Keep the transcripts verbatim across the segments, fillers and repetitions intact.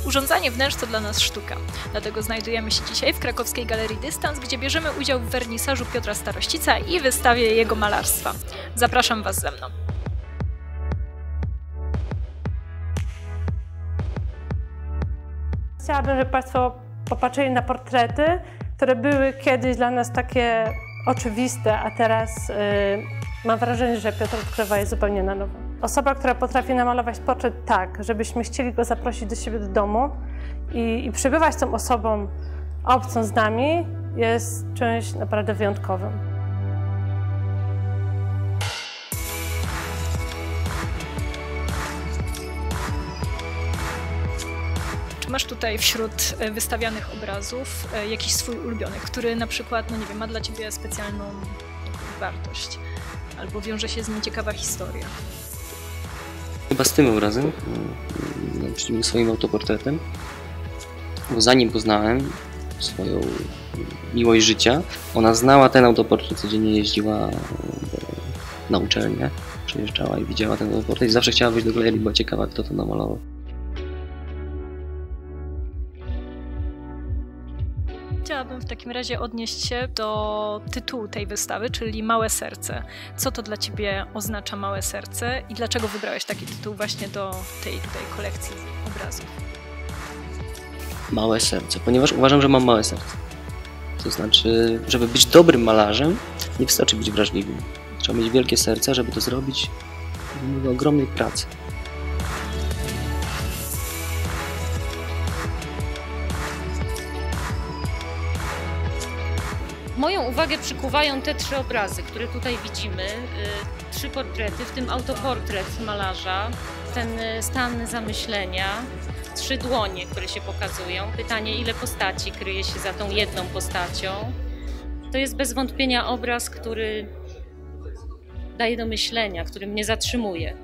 Urządzanie wnętrz to dla nas sztuka. Dlatego znajdujemy się dzisiaj w krakowskiej Galerii Dystans, gdzie bierzemy udział w wernisażu Piotra Starościca i wystawie jego malarstwa. Zapraszam Was ze mną. Chciałabym, żeby Państwo popatrzyli na portrety, które były kiedyś dla nas takie oczywiste, a teraz yy, mam wrażenie, że Piotr odkrywa je zupełnie na nowo. Osoba, która potrafi namalować portret tak, żebyśmy chcieli go zaprosić do siebie do domu i, i przebywać z tą osobą obcą z nami, jest czymś naprawdę wyjątkowym. Czy masz tutaj wśród wystawianych obrazów jakiś swój ulubiony, który na przykład, no nie wiem, ma dla Ciebie specjalną wartość albo wiąże się z nim ciekawa historia? Chyba z tym obrazem, czyli swoim autoportretem, bo zanim poznałem swoją miłość życia, ona znała ten autoportret, codziennie jeździła na uczelnię, przyjeżdżała i widziała ten autoportret i zawsze chciała wyjść do galerii, była ciekawa, kto to namalował. Chciałabym w takim razie odnieść się do tytułu tej wystawy, czyli Małe Serce. Co to dla Ciebie oznacza Małe Serce i dlaczego wybrałeś taki tytuł właśnie do tej tutaj kolekcji obrazów? Małe serce, ponieważ uważam, że mam małe serce. To znaczy, żeby być dobrym malarzem, nie wystarczy być wrażliwym. Trzeba mieć wielkie serce, żeby to zrobić, wymaga ogromnej pracy. Moją uwagę przykuwają te trzy obrazy, które tutaj widzimy. Trzy portrety, w tym autoportret malarza, ten stan zamyślenia, trzy dłonie, które się pokazują. Pytanie, ile postaci kryje się za tą jedną postacią. To jest bez wątpienia obraz, który daje do myślenia, który mnie zatrzymuje.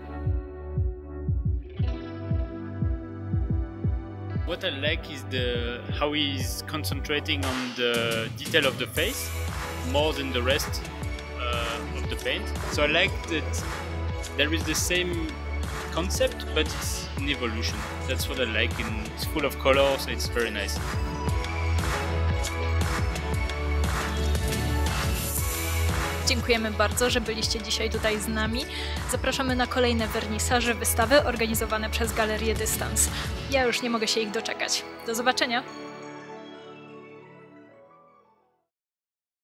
What I like is the how he is concentrating on the detail of the face more than the rest uh, of the paint. So I like that there is the same concept, but it's an evolution. That's what I like, and it's full of color, so it's very nice. Dziękujemy bardzo, że byliście dzisiaj tutaj z nami. Zapraszamy na kolejne wernisaże, wystawy organizowane przez Galerię Dystans. Ja już nie mogę się ich doczekać. Do zobaczenia!